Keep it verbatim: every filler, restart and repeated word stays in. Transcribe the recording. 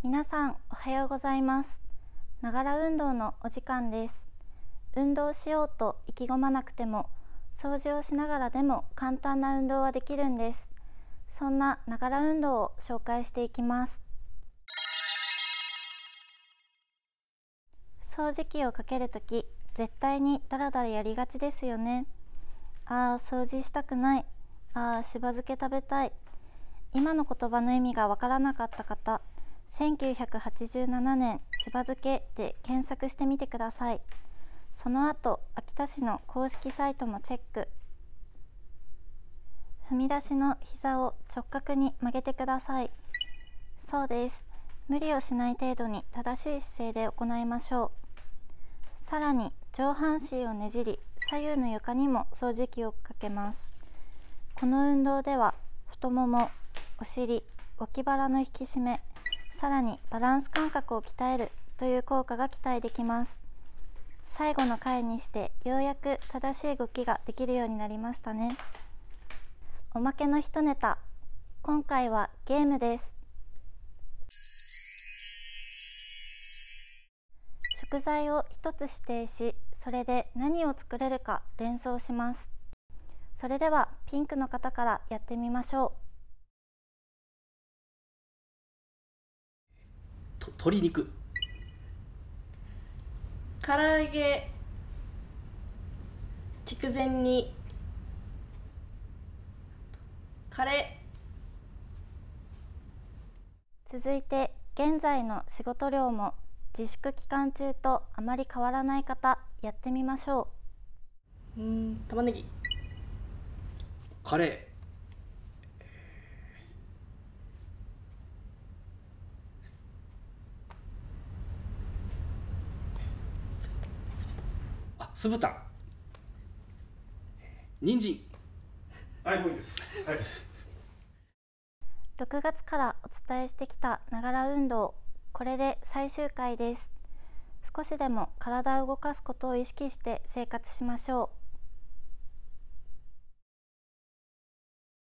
皆さんおはようございます。ながら運動のお時間です。運動しようと意気込まなくても、掃除をしながらでも簡単な運動はできるんです。そんなながら運動を紹介していきます。掃除機をかけるとき、絶対にダラダラやりがちですよね。ああ、掃除したくない。ああ、しば漬け食べたい。今の言葉の意味がわからなかった方、せんきゅうひゃくはちじゅうななねんしば漬けで検索してみてください。その後、秋田市の公式サイトもチェック。踏み出しの膝を直角に曲げてください。そうです。無理をしない程度に正しい姿勢で行いましょう。さらに上半身をねじり、左右の床にも掃除機をかけます。この運動では太もも、お尻、脇腹の引き締め、さらにバランス感覚を鍛えるという効果が期待できます。最後の回にしてようやく正しい動きができるようになりましたね。おまけの一ネタ、今回はゲームです。食材を一つ指定し、それで何を作れるか連想します。それではピンクの方からやってみましょう。 と鶏肉、 唐揚げ、筑前煮、カレー。続いて現在の仕事量も自粛期間中とあまり変わらない方、やってみましょう。うーん、玉ねぎ、 カレー、あ、酢豚、人参。 はい、もういいです。はい。 ろくがつからお伝えしてきたながら運動、これで最終回です。少しでも体を動かすことを意識して生活しましょう。